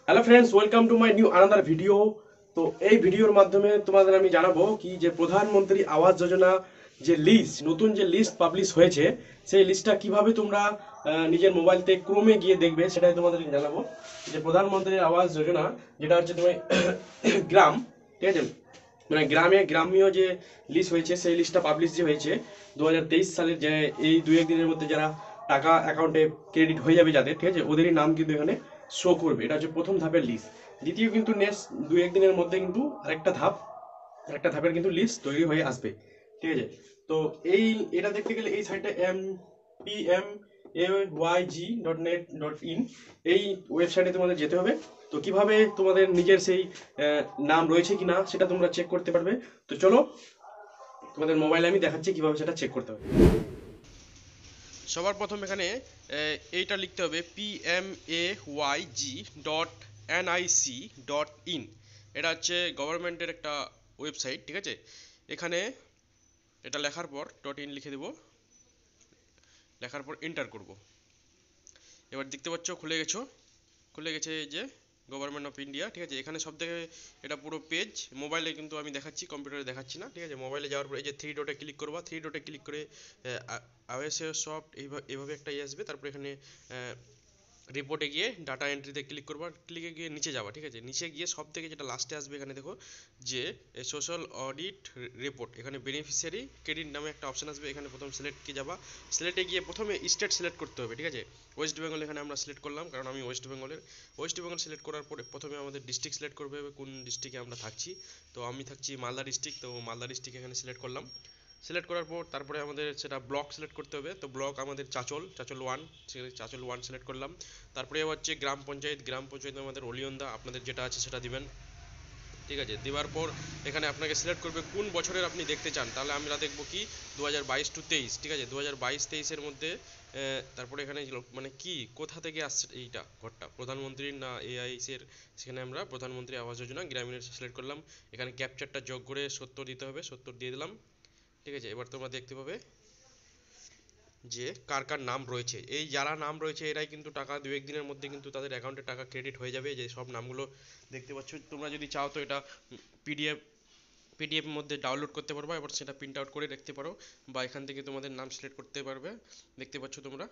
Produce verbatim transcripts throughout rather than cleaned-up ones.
Hello friends, welcome to my new another video. তো এই ভিডিওর মাধ্যমে তোমাদের আমি জানাবো কি যে প্রধানমন্ত্রী আবাস যোজনা যে লিস্ট, নতুন যে লিস্ট পাবলিশ হয়েছে, সেই লিস্টটা কিভাবে তোমরা আহ, নিজের মোবাইল থেকে ক্রোমে গিয়ে দেখবে, সেটাই তোমাদের জানাবো। যে প্রধানমন্ত্রী আবাস যোজনা, যেটা হচ্ছে তুমি গ্রাম, ঠিক আছে, মানে গ্রামে গ্রামীয় যে লিস্ট হয়েছে, সেই লিস্টটা পাবলিশ যে হয়েছে দু হাজার তেইশ সালের, যে এই দুই এক দিনের মধ্যে যারা টাকা অ্যাকাউন্টে ক্রেডিট হয়ে যাবে যাদের, ঠিক আছে, ওদেরই নাম কিন্তু এখানে শো করবে। এটা হচ্ছে প্রথম ধাপের লিস্ট। দ্বিতীয় কিন্তু নেক্সট দুই একদিনের মধ্যে কিন্তু আরেকটা ধাপ, আরেকটা ধাপের কিন্তু লিস্ট তৈরি হয়ে আসবে, ঠিক আছে। তো এই এটা দেখতে গেলে এই সাইটে M P M A Y G dot net dot in, এই ওয়েবসাইটে তোমাদের যেতে হবে। তো কিভাবে তোমাদের নিজের সেই আহ, নাম রয়েছে কিনা সেটা তোমরা চেক করতে পারবে। তো চলো, তোমাদের মোবাইলে আমি দেখাচ্ছি কিভাবে সেটা চেক করতে হবে। সবার প্রথম এখানে এইটা লিখতে হবে P M A Y G dot N I C dot in. এটা হচ্ছে গভর্নমেন্টের একটা ওয়েবসাইট, ঠিক আছে। এখানে এটা লেখার পর ডট ইন লিখে দেব, লেখার পর এন্টার করব। এবার দেখতে পাচ্ছ খুলে গেছো, খুলে গেছে এই যে গভর্নমেন্ট অফ ইন্ডিয়া, ঠিক আছে। এখানে সব থেকে এটা পুরো পেজ, মোবাইলে কিন্তু আমি দেখাচ্ছি, কম্পিউটারে দেখাচ্ছি না, ঠিক আছে। মোবাইলে যাওয়ার পর এই যে থ্রি ডটে ক্লিক করবা, থ্রি ডটে ক্লিক করে আওয়াসে সফট এইভাবে এভাবে একটা ইয়ে আসবে। তারপর এখানে রিপোর্টে গিয়ে ডাটা এন্ট্রিতে ক্লিক করবা, ক্লিকে গিয়ে নিচে যাবা, ঠিক আছে। নিচে গিয়ে সব থেকে যেটা লাস্টে আসবে এখানে দেখো যে সোশ্যাল অডিট রিপোর্ট, এখানে বেনিফিশিয়ারি ক্রেডিট নামে একটা অপশন আসবে। এখানে প্রথম সিলেক্টকে যাবা, সিলেক্টে গিয়ে প্রথমে স্টেট সিলেক্ট করতে হবে, ঠিক আছে। ওয়েস্ট বেঙ্গল এখানে আমরা সিলেক্ট করলাম, কারণ আমি ওয়েস্ট বেঙ্গলের। ওয়েস্ট বেঙ্গল সিলেক্ট করার পরে প্রথমে আমাদের ডিস্ট্রিক্ট সিলেক্ট করবে হবে, কোন ডিস্ট্রিক্টে আমরা থাকছি। তো আমি থাকছি মালদা ডিস্ট্রিক্ট, তো মালদা ডিস্ট্রিক্ট এখানে সিলেক্ট করলাম। সিলেক্ট করার পর তারপরে আমাদের সেটা ব্লক সিলেক্ট করতে হবে। তো ব্লক আমাদের Chanchal, Chanchal one, Chanchal one select করলাম। তারপরে হচ্ছে গ্রাম পঞ্চায়েত, গ্রাম পঞ্চায়েত আমাদের অলিয়ন্দা, আপনাদের যেটা আছে সেটা দিবেন, ঠিক আছে। দেওয়ার পর এখানে আপনাকে সিলেক্ট করবে কোন বছরের আপনি দেখতে চান। তাহলে আমরা দেখবো কি দু হাজার বাইশ টু তেইশ, ঠিক আছে। দু হাজার বাইশ তেইশের মধ্যে তারপরে এখানে মানে কি কোথা থেকে আসছে এইটা ঘরটা, প্রধানমন্ত্রীর না এআইসির, সেখানে আমরা প্রধানমন্ত্রী আবাস যোজনা গ্রামীণের সিলেক্ট করলাম। এখানে ক্যাপচারটা যোগ করে সত্তর দিতে হবে, সত্তর দিয়ে দিলাম, ঠিক আছে। এবার তোমরা দেখতে পাবে যে কার কার নাম রয়েছে। এই যারা নাম রয়েছে এরাই কিন্তু টাকা দু একদিনের মধ্যে কিন্তু তাদের অ্যাকাউন্টে টাকা ক্রেডিট হয়ে যাবে। যে সব নামগুলো দেখতে পাচ্ছ, তোমরা যদি চাও তো এটা পিডিএফ পিডিএফ এর মধ্যে ডাউনলোড করতে পারবা, এবার সেটা প্রিন্ট আউট করে রাখতে পারো, বা এখান থেকে তোমাদের নাম সিলেক্ট করতে পারবে। দেখতে পাচ্ছ তোমরা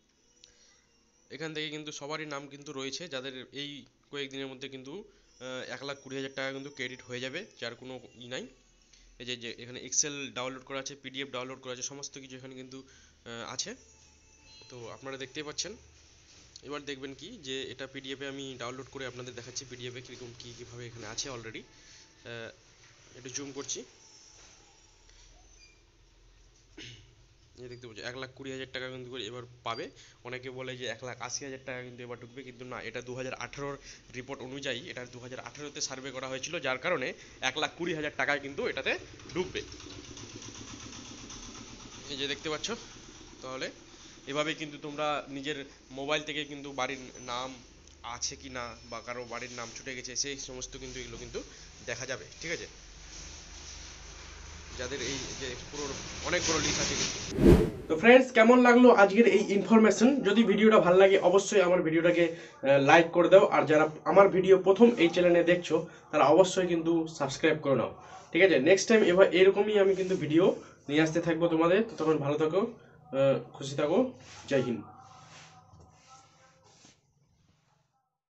এখান থেকে কিন্তু সবারই নাম কিন্তু রয়েছে, যাদের এই কয়েকদিনের মধ্যে কিন্তু এক লাখ কুড়ি হাজার টাকা কিন্তু ক্রেডিট হয়ে যাবে, যার কোনো ই নাই। এই যে যে এখানে এক্সেল ডাউনলোড করা আছে, পিডিএফ ডাউনলোড করা আছে, সমস্ত কিছু এখানে কিন্তু আছে। তো আপনারা দেখতেই পাচ্ছেন। এবার দেখবেন কি যে এটা পিডিএফে আমি ডাউনলোড করে আপনাদের দেখাচ্ছি, পিডিএফে কীরকম কী কীভাবে এখানে আছে অলরেডি। একটু জুম করছি, এই দেখতে পাচ্ছি এক লাখ কুড়ি হাজার টাকা কিন্তু এবার পাবে। অনেকে বলে যে এক লাখ আশি হাজার টাকা কিন্তু এবার ঢুকবে, কিন্তু না, এটা দু হাজার আঠেরোর রিপোর্ট অনুযায়ী, এটা দু হাজার আঠেরোতে সার্ভে করা হয়েছিল, যার কারণে এক লাখ কুড়ি হাজার টাকায় কিন্তু এটাতে ঢুকবে। এই যে দেখতে পাচ্ছ। তাহলে এভাবে কিন্তু তোমরা নিজের মোবাইল থেকে কিন্তু বাড়ির নাম আছে কি না, বা কারো বাড়ির নাম ছুটে গেছে, সেই সমস্ত কিন্তু এগুলো কিন্তু দেখা যাবে, ঠিক আছে। যাদের এই যে পুরো অনেক বড় লিস্ট আছে কিন্তু। তো ফ্রেন্ডস, কেমন লাগলো আজকের এই ইনফরমেশন? যদি ভিডিওটা ভালো লাগে অবশ্যই আমার ভিডিওটাকে লাইক করে দাও, আর যারা আমার ভিডিও প্রথম এই চ্যানেলে দেখছো তারা অবশ্যই কিন্তু সাবস্ক্রাইব করে নাও, ঠিক আছে। নেক্সট টাইম এবার এরকমই আমি কিন্তু ভিডিও নিয়ে আসতে থাকবো তোমাদের। ততক্ষণ ভালো থাকো, খুশি থাকো, জয় হিন্দ।